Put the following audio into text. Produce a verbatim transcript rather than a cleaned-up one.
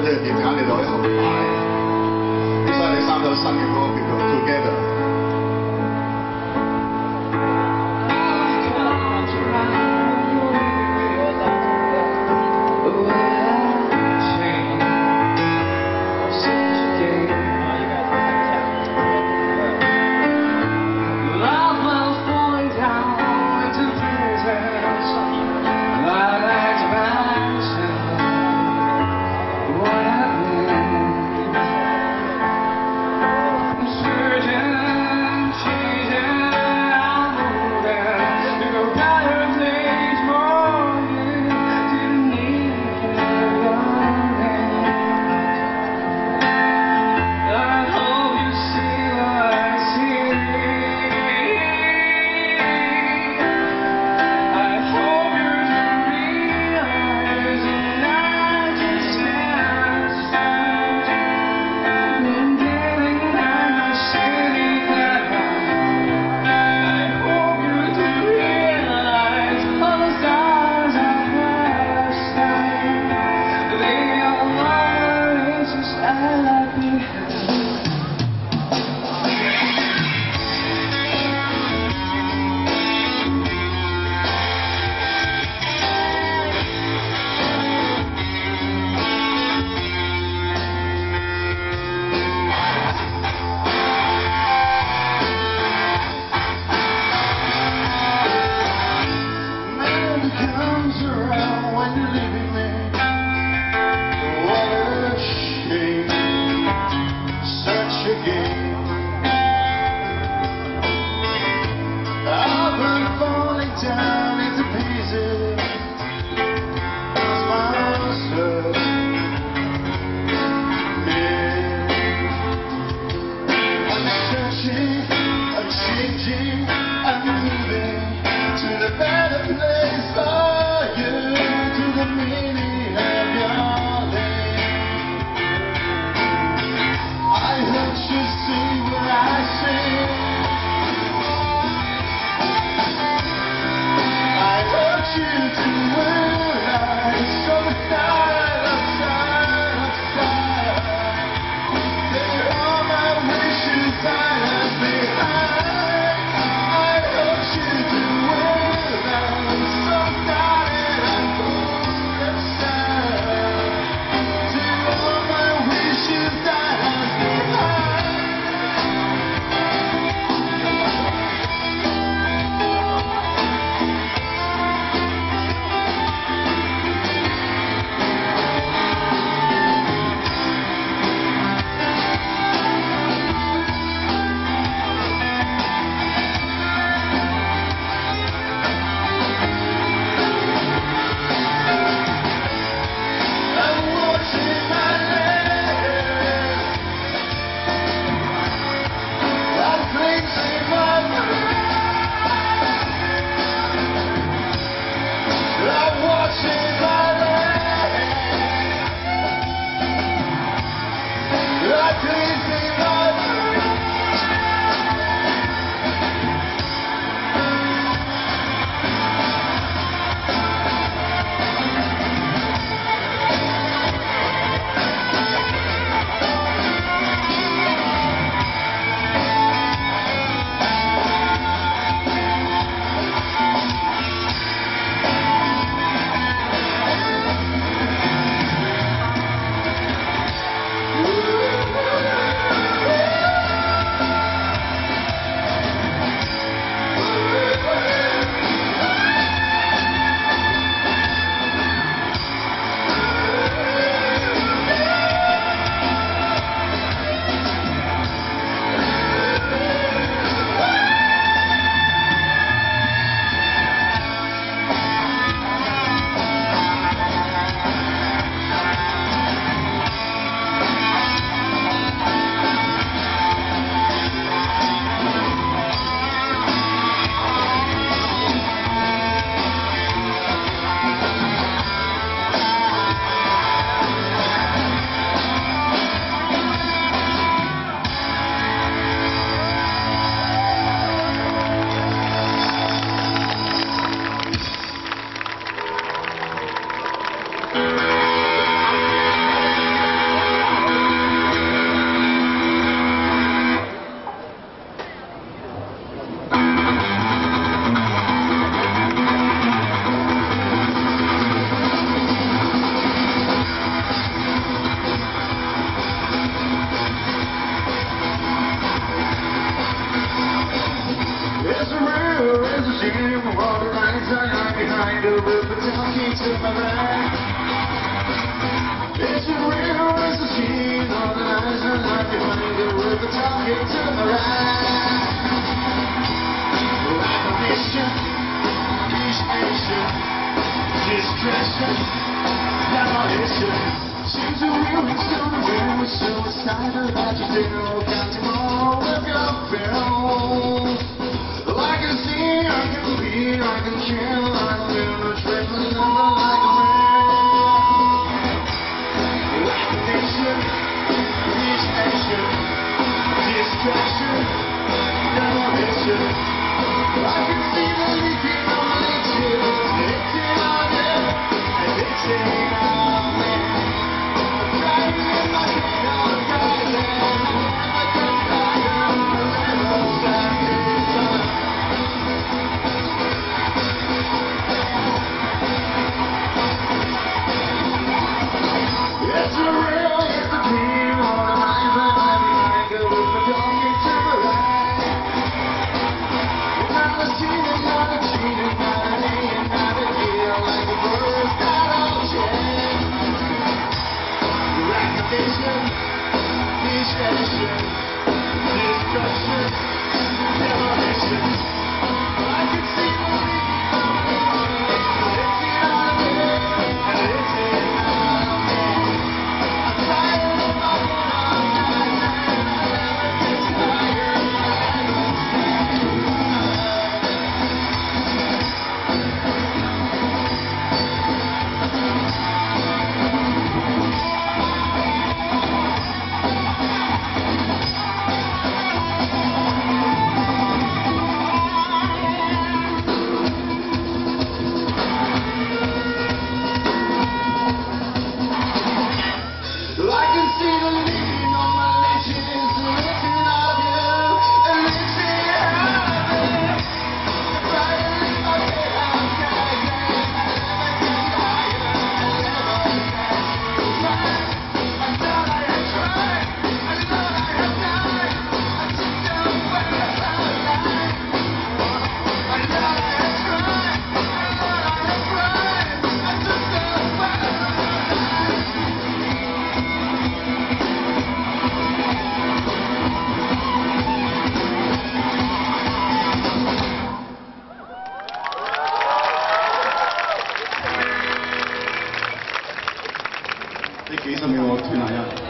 知點解你哋可以紅牌，所以你三首新嘅歌叫做 Together。 To the better place for you, to the meaning angle with the donkey to my right. It's a real machine on the lines and like a angle with the donkey to my right. Like a mission, appreciation, distraction, demolition. Seems a real it's gonna win. We're so excited about you still got tomorrow with your film. Like a scene, I can feel, I can chill, I can feel the trick, but never like a man. Like a nation, appreciation, distraction, demolition. I can see the leaking on my leeches, it's in our head, and it's in our man. I'm trying to get my head on the guys, and I get tired of the little side. It's a real, it's a team on the lines and heavy anchor with the donkey to the right. Not a cheating, not a cheating, not a hating, not a deal like a bird got on chain. Recognition, destruction, destruction, demolition. I can see the leaking on the line, but it's in our head, and it's in our man. I'm tired of my own eyes, and I never get tired. I can see the leaking on my lashes, looking out of you, and lifting out of it. If I leave my head out, guys, and I never get tired, I never satisfied. I thought I had tried, I thought I had died, I took down where I lied. I thought I had tried, I thought I had tried, I took down where I lied. 你幾十秒我斷下音。